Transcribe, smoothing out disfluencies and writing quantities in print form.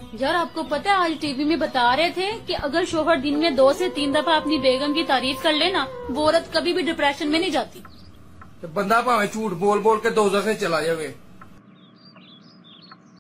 यार आपको पता है आज टीवी में बता रहे थे कि अगर शोहर दिन में 2 से 3 दफा अपनी बेगम की तारीफ कर ले ना, वो औरत कभी भी डिप्रेशन में नहीं जाती। तो बंदा भावे झूठ बोल बोल के दोज़ख से चला जावे।